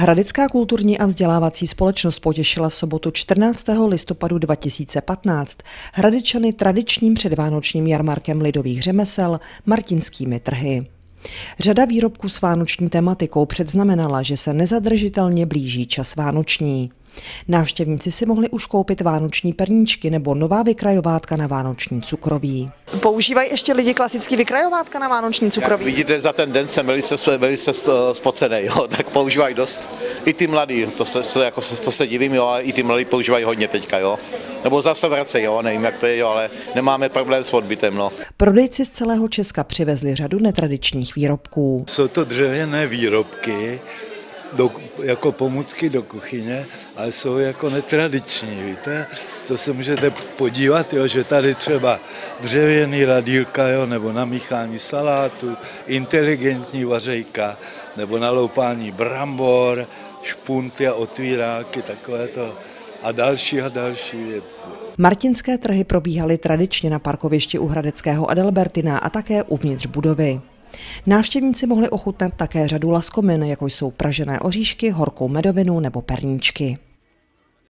Hradecká kulturní a vzdělávací společnost potěšila v sobotu 14. listopadu 2015 Hradečany tradičním předvánočním jarmarkem lidových řemesel Martinskými trhy. Řada výrobků s vánoční tematikou předznamenala, že se nezadržitelně blíží čas vánoční. Návštěvníci si mohli už koupit vánoční perníčky nebo nová vykrajovátka na vánoční cukroví. Používají ještě lidi klasický vykrajovátka na vánoční cukroví? Jak vidíte, za ten den jsem velice spocený, jo, tak používají dost. I ty mladí, to se divím, jo, ale i ty mladí používají hodně teďka, jo. Nebo zase vracejí, jo, nevím jak to je, jo, ale nemáme problém s odbytem, no. Prodejci z celého Česka přivezli řadu netradičních výrobků. Jsou to dřevěné výrobky, jako pomůcky do kuchyně, ale jsou jako netradiční, víte? To se můžete podívat, jo, že tady třeba dřevěný radýlka, jo, nebo na míchání salátu, inteligentní vařejka, nebo na loupání brambor, špunty a otvíráky, takovéto a další věci. Martinské trhy probíhaly tradičně na parkovišti u hradeckého Adalbertina a také uvnitř budovy. Návštěvníci mohli ochutnat také řadu laskomin, jako jsou pražené oříšky, horkou medovinu nebo perníčky.